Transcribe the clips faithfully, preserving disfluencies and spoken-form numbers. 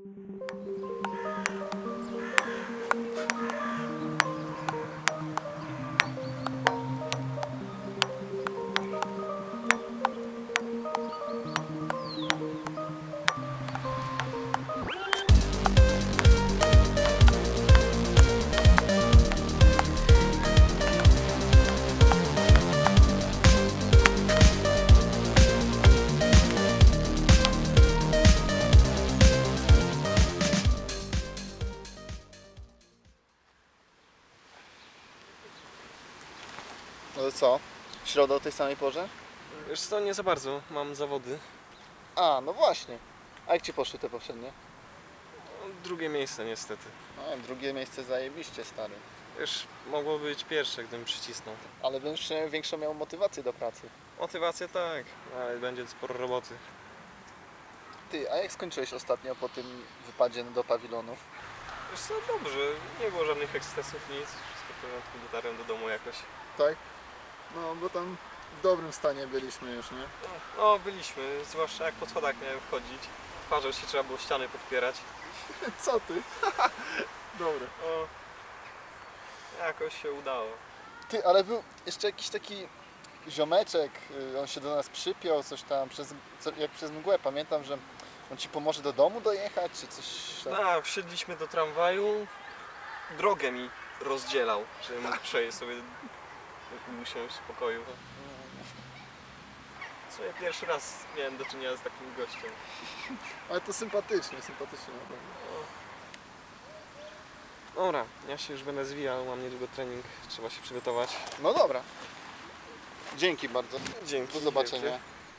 No to co? W środę o tej samej porze? Wiesz co, nie za bardzo, mam zawody. A, no właśnie. A jak ci poszły te poprzednie? No, drugie miejsce niestety. No, drugie miejsce zajebiście, stary. Wiesz, mogło być pierwsze, gdybym przycisnął. Ale będziesz przynajmniej większą miał motywację do pracy. Motywację tak, ale będzie sporo roboty. Ty, a jak skończyłeś ostatnio po tym wypadzie do pawilonów? Wiesz co, dobrze, nie było żadnych ekscesów, nic. Wszystko w porządku, dotarłem do domu jakoś. Tak? No, bo tam w dobrym stanie byliśmy już, nie? No, no byliśmy, zwłaszcza jak po schodach miałem wchodzić. Twarzą się trzeba było ściany podpierać. Co ty? Dobre. No, jakoś się udało. Ty, ale był jeszcze jakiś taki ziomeczek, y, on się do nas przypiął, coś tam, przez, co, jak przez mgłę. Pamiętam, że on ci pomoże do domu dojechać, czy coś tam. A, wsiedliśmy do tramwaju, drogę mi rozdzielał, żeby mógł przejść sobie, usiąść w spokoju. W sumie pierwszy raz miałem do czynienia z takim gościem. Ale to sympatycznie, sympatycznie na pewno. Dobra, ja się już będę zwijał, mam niedługo trening, trzeba się przygotować. No dobra. Dzięki bardzo. Dzięki. Do zobaczenia. wielkie.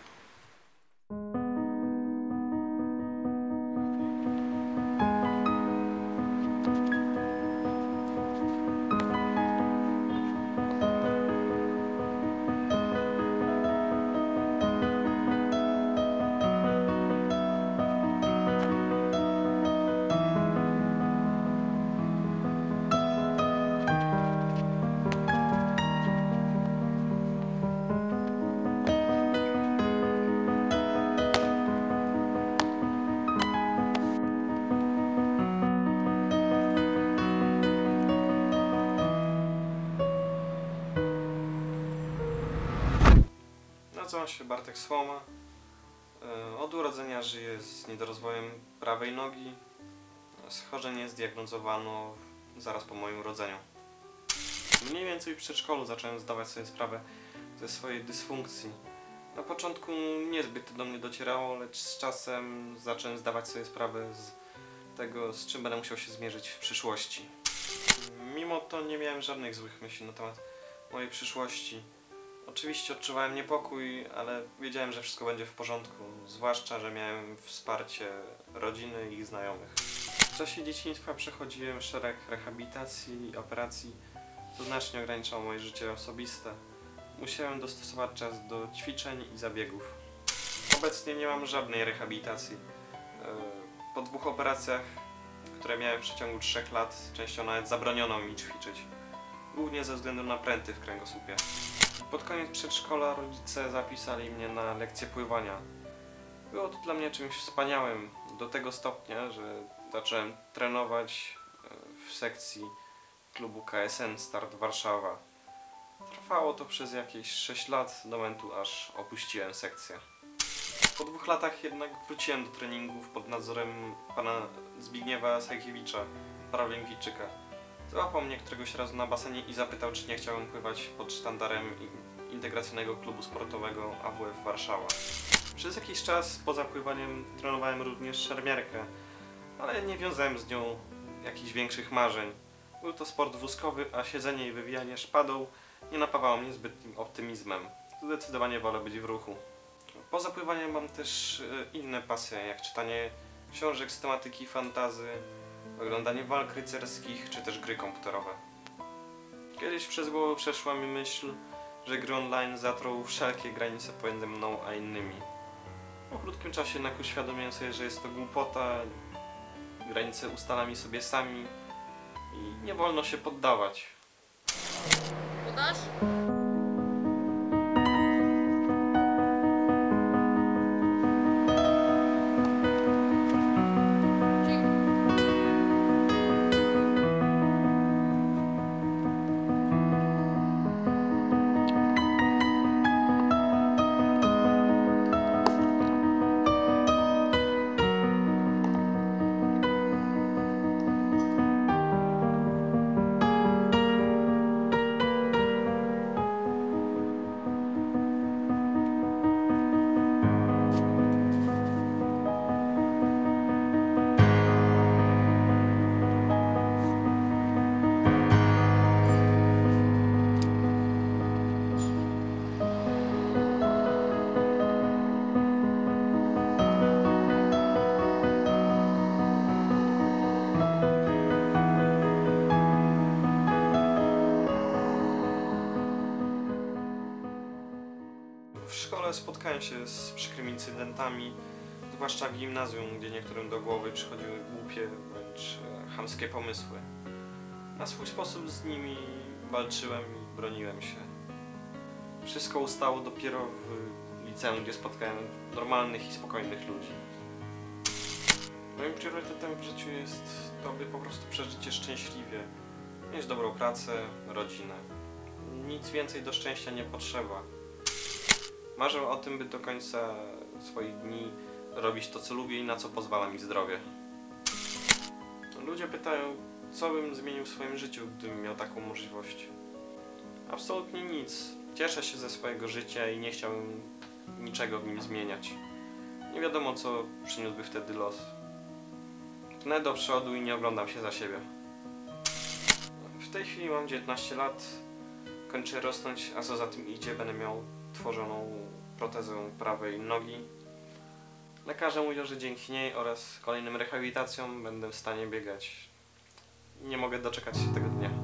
Nazywam się Bartek Słoma. Od urodzenia żyję z niedorozwojem prawej nogi. Schorzenie zdiagnozowano zaraz po moim urodzeniu. Mniej więcej w przedszkolu zacząłem zdawać sobie sprawę ze swojej dysfunkcji. Na początku niezbyt to do mnie docierało, lecz z czasem zacząłem zdawać sobie sprawę z tego, z czym będę musiał się zmierzyć w przyszłości. Mimo to nie miałem żadnych złych myśli na temat mojej przyszłości. Oczywiście odczuwałem niepokój, ale wiedziałem, że wszystko będzie w porządku, zwłaszcza, że miałem wsparcie rodziny i znajomych. W czasie dzieciństwa przechodziłem szereg rehabilitacji i operacji, co znacznie ograniczało moje życie osobiste. Musiałem dostosować czas do ćwiczeń i zabiegów. Obecnie nie mam żadnej rehabilitacji. Po dwóch operacjach, które miałem w przeciągu trzech lat, częścią nawet zabroniono mi ćwiczyć. Głównie ze względu na pręty w kręgosłupie. Pod koniec przedszkola rodzice zapisali mnie na lekcję pływania. Było to dla mnie czymś wspaniałym, do tego stopnia, że zacząłem trenować w sekcji klubu K S N Start Warszawa. Trwało to przez jakieś sześć lat, do momentu aż opuściłem sekcję. Po dwóch latach jednak wróciłem do treningów pod nadzorem pana Zbigniewa Sajkiewicza, paraolimpijczyka. Złapał mnie któregoś razu na basenie i zapytał, czy nie chciałem pływać pod sztandarem Integracyjnego Klubu Sportowego A W F Warszawa. Przez jakiś czas poza pływaniem trenowałem również szermierkę, ale nie wiązałem z nią jakichś większych marzeń. Był to sport wózkowy, a siedzenie i wywijanie szpadą nie napawało mnie zbytnim optymizmem. Zdecydowanie wolę być w ruchu. Poza pływaniem mam też inne pasje, jak czytanie książek z tematyki fantasy, oglądanie walk rycerskich, czy też gry komputerowe. Kiedyś przez głowę przeszła mi myśl, że gry online zatrą wszelkie granice pomiędzy mną a innymi. Po krótkim czasie jednak uświadomiłem sobie, że jest to głupota, granice ustalamy sobie sami i nie wolno się poddawać. Podasz? Dzięki. szkole spotkałem się z przykrymi incydentami, zwłaszcza w gimnazjum, gdzie niektórym do głowy przychodziły głupie, wręcz e, chamskie pomysły. Na swój sposób z nimi walczyłem i broniłem się. Wszystko ustało dopiero w liceum, gdzie spotkałem normalnych i spokojnych ludzi. Moim priorytetem w życiu jest to, by po prostu przeżyć je szczęśliwie, mieć dobrą pracę, rodzinę. Nic więcej do szczęścia nie potrzeba. Marzę o tym, by do końca swoich dni robić to, co lubię i na co pozwala mi zdrowie. Ludzie pytają, co bym zmienił w swoim życiu, gdybym miał taką możliwość. Absolutnie nic. Cieszę się ze swojego życia i nie chciałbym niczego w nim zmieniać. Nie wiadomo, co przyniósłby wtedy los. Tnę do przodu i nie oglądam się za siebie. W tej chwili mam dziewiętnaście lat, kończę rosnąć, a co za tym idzie, będę miał tworzoną protezę prawej nogi. Lekarze mówią, że dzięki niej oraz kolejnym rehabilitacjom będę w stanie biegać. Nie mogę doczekać się tego dnia.